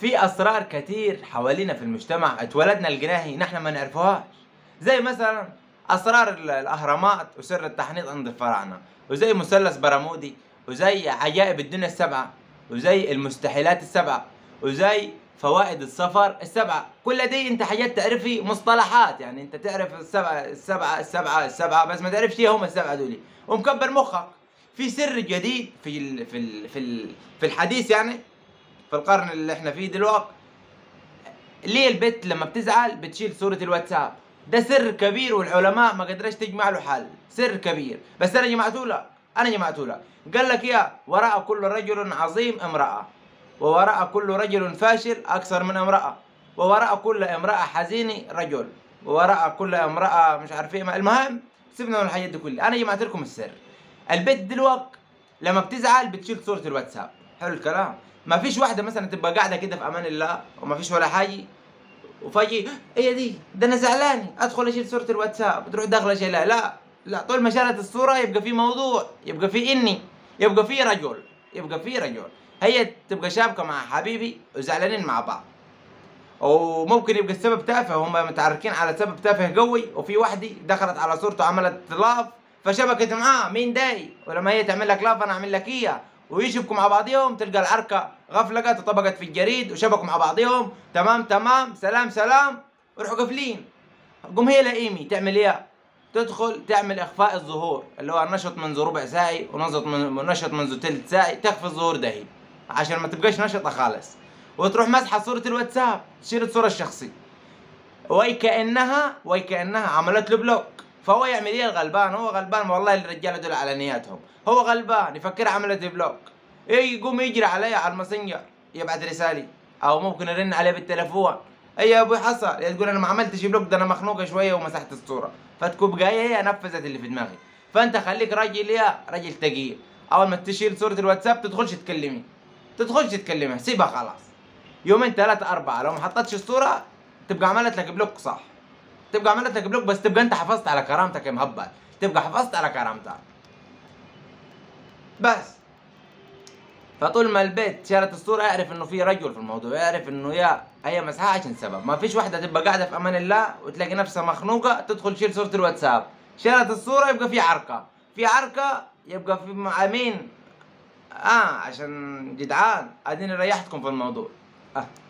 في اسرار كتير حوالينا في المجتمع اتولدنا لقيناها نحن ما نعرفوهاش، زي مثلا اسرار الاهرامات وسر التحنيط عند الفراعنه، وزي مثلث برمودي، وزي عجائب الدنيا السبعه، وزي المستحيلات السبعه، وزي فوائد السفر السبعه. كل دي انت حاجات تعرفي مصطلحات، يعني انت تعرف السبعه بس ما تعرفش ايه هم السبعه دول ومكبر مخك. في سر جديد في الحديث، يعني في القرن اللي احنا فيه دلوقتي، ليه البت لما بتزعل بتشيل صورة الواتساب؟ ده سر كبير والعلماء ما قدرش تجمع له حل، سر كبير. بس انا جمعته لك. قال لك يا وراء كل رجل عظيم امرأة، ووراء كل رجل فاشل اكثر من امرأة، ووراء كل امرأة حزينة رجل، ووراء كل امرأة مش عارف ايه. المهم سيبنا من الحاجات دي كلها، انا جمعت لكم السر. البت دلوقتي لما بتزعل بتشيل صورة الواتساب، حلو الكلام. ما فيش واحدة مثلا تبقى قاعدة كده في امان الله وما فيش ولا حاجة، وفجأة هي دي ده انا زعلان ادخل اشيل صورة الواتساب، تروح داخلة شيلها. لا، طول ما شالت الصورة يبقى في موضوع، يبقى في يبقى في رجل. هي تبقى شابكة مع حبيبي وزعلانين مع بعض، وممكن يبقى السبب تافه، هم متعاركين على سبب تافه قوي، وفي واحدة دخلت على صورته عملت لاف فشبكت معاه، مين داي؟ ولما هي تعمل لك لاف انا اعمل لك اياه، ويشبكوا مع بعضهم، تلقى العركة غفلقت وطبقت في الجريد وشبكوا مع بعضهم، تمام سلام ويروحوا قافلين. قوم هي لئيمي تعمل ايه؟ تدخل تعمل اخفاء الظهور، اللي هو نشط منذ ربع ساعة ونشط منذ ثلث ساعة، تخفي الظهور ده هي عشان ما تبقاش نشطة خالص، وتروح مسحة صورة الواتساب، تشيل الصورة الشخصية، ويكأنها عملت له بلوك. فهو يعمل ايه الغلبان؟ هو غلبان والله، الرجاله دول على نياتهم، هو غلبان يفكرها عملت له بلوك، ايه يقوم يجري عليها على الماسنجر يبعت رسالة، او ممكن يرن عليه بالتليفون، اي يا ابوي حصل، تقول انا ما عملتش بلوك، ده انا مخنوقه شويه ومسحت الصوره، فتكون جايه هي نفذت اللي في دماغي. فانت خليك راجل تقيل، اول ما تشيل صوره الواتساب تدخلش تكلمها، سيبها خلاص، يومين ثلاثة أربعة لو ما حطتش الصورة تبقى عملت لك بلوك. صح، تبقى عملت لك بلوك، بس تبقى أنت حافظت على كرامتك يا مهبل، تبقى حافظت على كرامتك بس. فطول ما البيت شالت الصورة يعرف إنه في رجل في الموضوع، يعرف إنه هي مسحها عشان سبب. ما فيش واحدة تبقى قاعدة في أمان الله وتلاقي نفسها مخنوقة تدخل تشيل صورة الواتساب، شالت الصورة يبقى في عركة يبقى في مع مين؟ عشان جدعان، اديني ريحتكم في الموضوع.